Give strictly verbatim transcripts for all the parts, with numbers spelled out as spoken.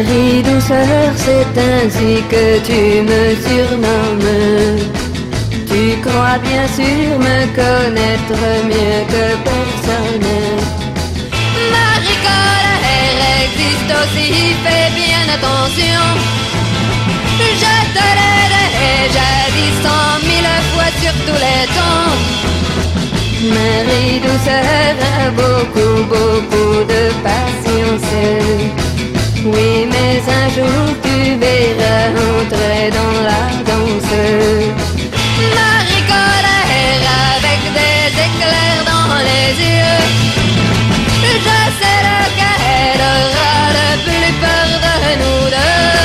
Marie douceur, c'est ainsi que tu me surnommes. Tu crois bien sûr me connaître mieux que personne. Marie colère existe aussi, fais bien attention. Je te l'ai déjà dit cent mille fois sur tous les tons. Marie douceur a beaucoup, beaucoup de patience. Oui, mais un jour tu verras entrer dans la danse. Marie colère avec des éclairs dans les yeux. Je sais lequel aura le plus peur de nous deux.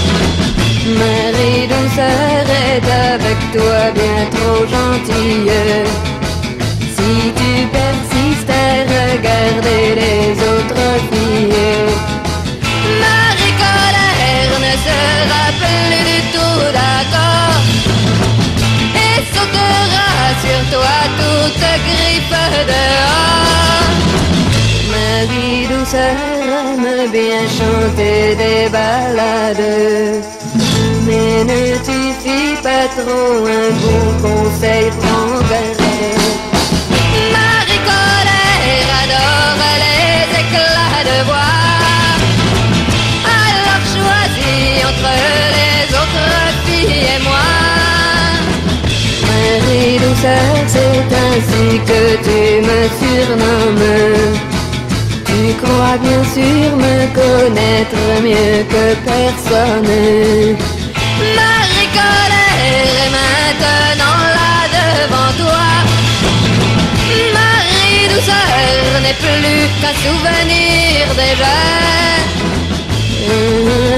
Marie douceur est avec toi bien trop gentille. Si tu persistes à regarder les autres filles, Marie colère ne sera plus du tout d'accord et sautera sur toi toute griffe dehors. Marie douceur aime bien chanter des ballades, mais ne tu fis pas trop un bon conseil, prends garde. Marie colère adore les éclats de voix. Alors choisis entre les autres filles et moi. Marie douceur, c'est ainsi que tu me surnommes. Tu crois bien sûr me connaître mieux que personne. Marie colère est maintenant là devant toi. Marie douceur n'est plus qu'un souvenir déjà.